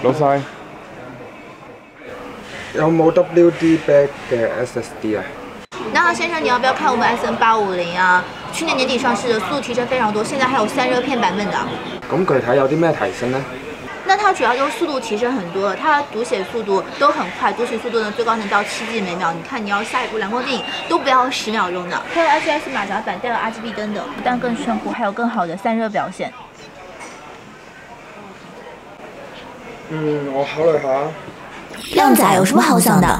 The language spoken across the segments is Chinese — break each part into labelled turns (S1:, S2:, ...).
S1: 老細，有冇 WD back 嘅 SSD 啊？
S2: 那先生，你要不要看我们 SM850啊？去年年底上市的，速度提升非常多，现在还有散热片版本的。
S1: 咁具體有啲咩提升呢？
S2: 那它主要就是速度提升很多了，它的读写速度都很快，读取速度呢最高能到7G 每秒。你看，你要下一部蓝光电影都不要10秒钟的。它有 IPS 马甲板，带有 RGB 灯的，不但更炫酷，还有更好的散热表现。
S1: 我考慮下。
S3: 靓仔有什么好想的？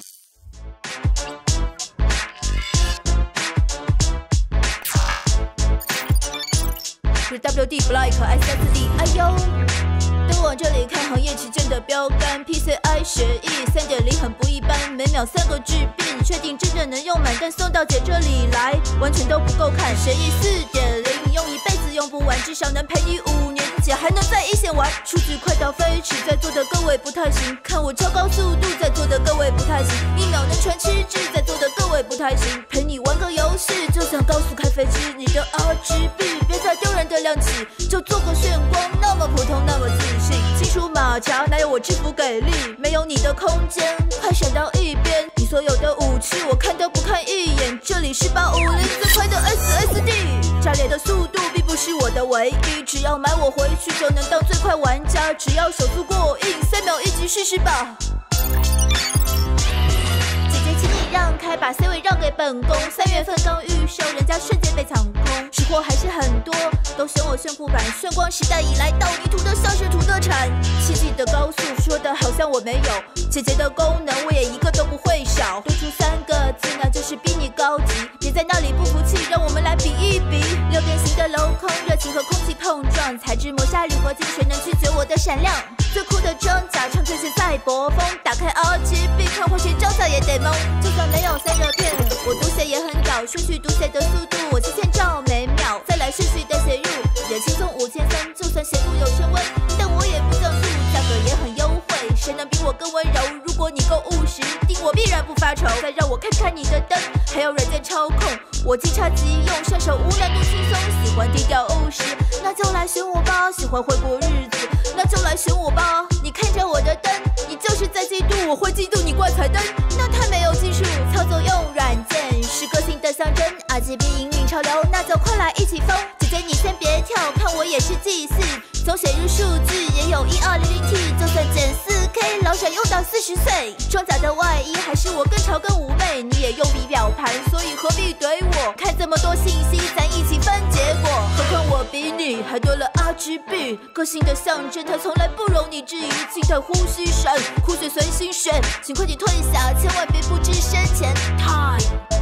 S2: 是 WD Black SSD， 哎呦！都往这里看，行业旗舰的标杆 PCI 协议3.0很不一般，每秒3个 GB， 你确定真正能用满？但送到姐这里来，完全都不够看。协议4.0用一辈子用不完，至少能陪你5年，姐还能在一线玩。数据快到飞驰，在座的各位不太行。看我超高速度，在座的各位不太行。1秒能传7G，在座的各位不太行。陪你玩个游戏，就像高速开飞机。你的 RGB 别再丢人的亮起，就做个炫光，那么普通，那么自信。金属马甲哪有我制服给力？没有你的空间，快闪到一边。你所有的武器我看都不看一眼。这里是850最快的 SSD， 炸裂的速度并不是我的唯一，只要买我回去就能当最快玩家。只要手速过硬，3秒1级试试吧。姐姐请你让开，把 C 位让给本宫。3月份刚预售，人家瞬间被抢空，实货还是很多，都选我炫酷版。炫光时代以来，到你涂的像是土特产。7G 的高速说的好像我没有，姐姐的功能我也一个都不会少。多出3个字，那就是比你高级。别在那里不服气，让我们来比一比。6边形的镂空，热情和空气碰撞，材质磨砂铝合金，谁能拒绝我的闪亮？最酷的装甲，唱最是赛博风。打开 RGB， 看火线招架也得懵。就算没有散热片，我读写也很屌。顺序读写的速度，我7000兆每秒。再来顺序的写入，也轻松5300。就算写入有升温，但我也不降速，价格也很优惠。谁能比我更温柔？如果你够务实，定我必然不发愁。再让我看看你的灯，还有软件操控，我即插即用，上手无难度轻松。喜欢低调务实，那就来选我吧。喜欢会过日子，那就来选我吧。你看着我的灯，你就是在嫉妒，我会嫉妒你挂彩灯。那太没有技术，操作用软件是个性的象征。RGB 引领潮流，那就快来一起疯。姐姐你先别跳，看我也是祭祀。总写入数据也有1200T， 就算减4K， 老闪用到40岁。装甲的外衣还是我更潮更妩媚，你也用笔表盘，所以何必怼我？看这么多信息，咱一起分结果。何况我比你还多了 RGB， 个性的象征，它从来不容你质疑。静态呼吸闪，酷炫随心选，请快点退下，千万别不知深浅。Time。